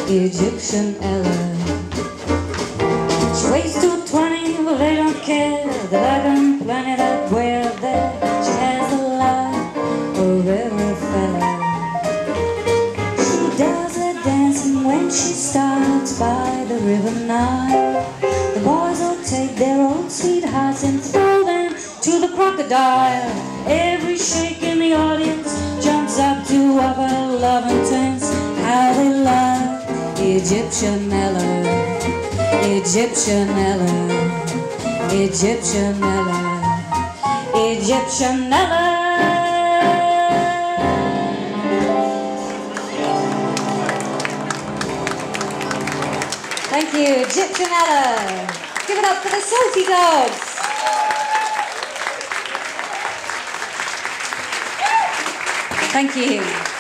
Egyptian Ella. She weighs 220, but they don't care. They like them plenty that way up there. She has the life of every fella. She does her dancing when she starts by the river Nile. The boys all take their old sweethearts and throw them to the crocodile. Every shake in the audience jumps up to offer love and tense. How they love Egyptian Ella, Egyptian Ella, Egyptian Ella, Egyptian Ella. Thank you, Egyptian Ella. Give it up for the Salty Dogs. Thank you.